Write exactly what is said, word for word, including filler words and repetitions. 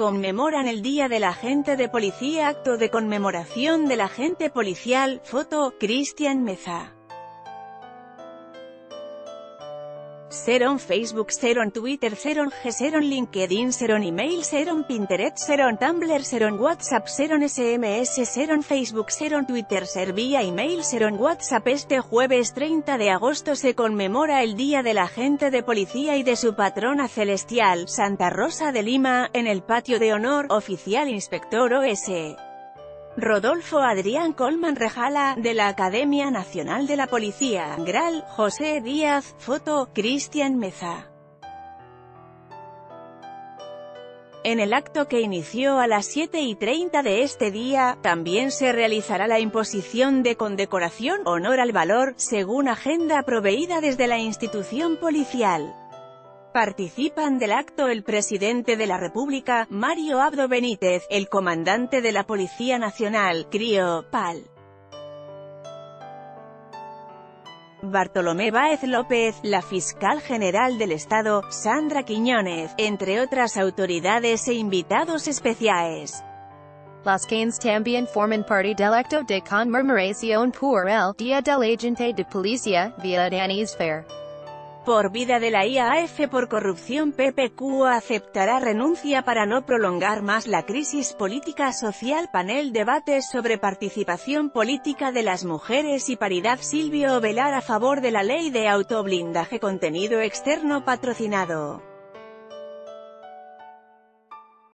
Conmemoran el Día del Agente de Policía. Acto de conmemoración del agente policial. Foto, Cristian Meza. Seron Facebook, Seron Twitter, Seron G, Seron LinkedIn, Seron Email, Seron Pinterest, Seron Tumblr, Seron WhatsApp, Seron S M S, Seron Facebook, Seron Twitter, Ser vía email, Seron WhatsApp. Este jueves treinta de agosto se conmemora el Día del Agente de Policía y de su patrona celestial, Santa Rosa de Lima, en el patio de honor, oficial inspector O S Rodolfo Adrián Colman Rejala, de la Academia Nacional de la Policía. Gral, José Díaz. Foto, Cristian Meza. En el acto que inició a las siete y treinta de este día, también se realizará la imposición de condecoración Honor al Valor, según agenda proveída desde la institución policial. Participan del acto el presidente de la República, Mario Abdo Benítez, el comandante de la Policía Nacional, Crio, Pal. Bartolomé Báez López, la fiscal general del Estado, Sandra Quiñónez, entre otras autoridades e invitados especiales. Las Canes también forman parte del acto de conmemoración por el Día del Agente de Policía, vía Danis Fair. Por vida de la I A F por corrupción. P P Q aceptará renuncia para no prolongar más la crisis política social. Panel debates sobre participación política de las mujeres y paridad. Silvio Ovelar a favor de la ley de autoblindaje. Contenido externo patrocinado.